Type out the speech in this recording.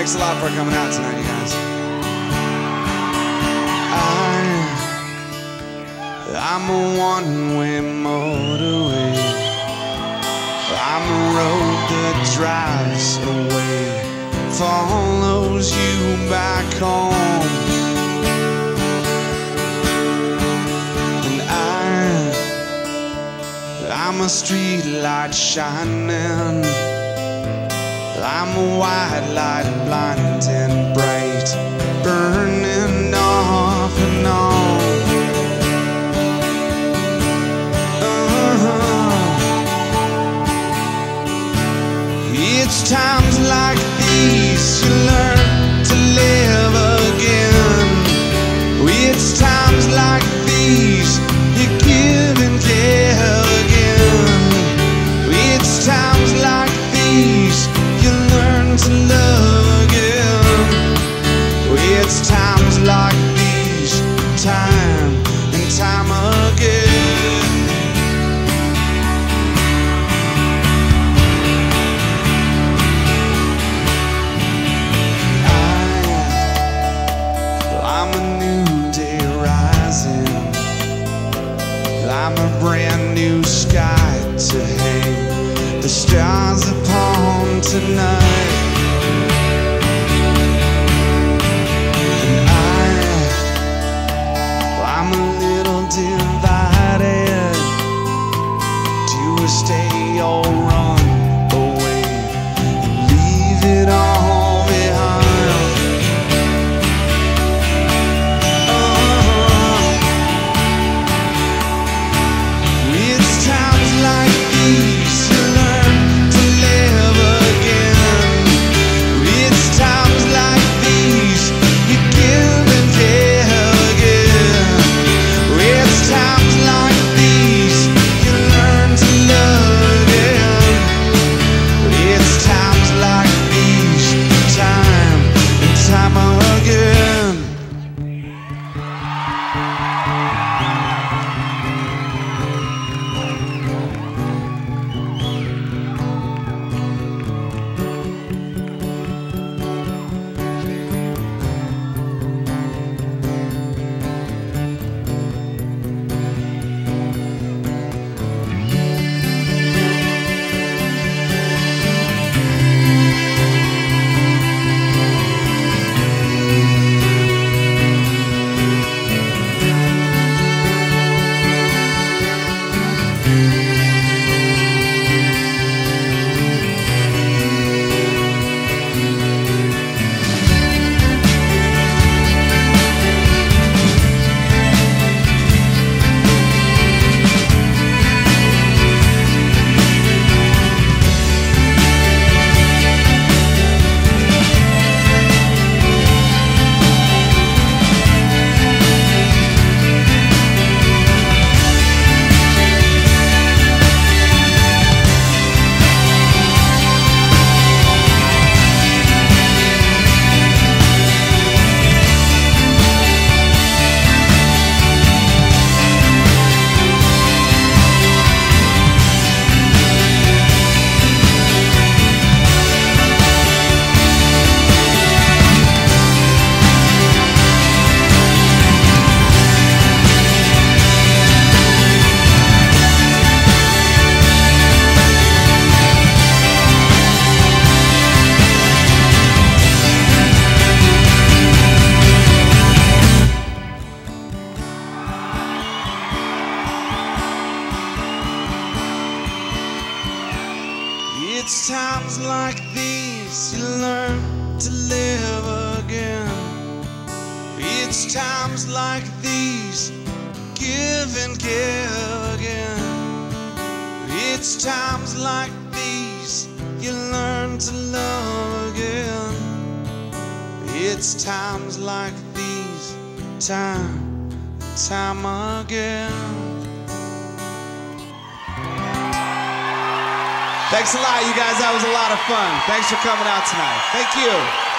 Thanks a lot for coming out tonight, you guys. I'm a one-way motorway. I'm a road that drives away, follows you back home. And I'm a street light shining. I'm a white light, blind and bright, burning off and on. It's times like these you learn to live again. It's times like these you give and give again. It's times like these you learn to love again. It's times like these, time and time again. I'm a new day rising. I'm a brand new sky to hang the stars upon tonight. And I'm a little divided. Do I stay or run away and leave it all behind? It's times like these you learn to live again. It's times like these you give and give again. It's times like these you learn to love again. It's times like these, time and time again. It's times like these you learn to live again. It's times like these, give and give again. It's times like these you learn to love again. It's times like these, time and time again. Thanks a lot, you guys. That was a lot of fun. Thanks for coming out tonight. Thank you.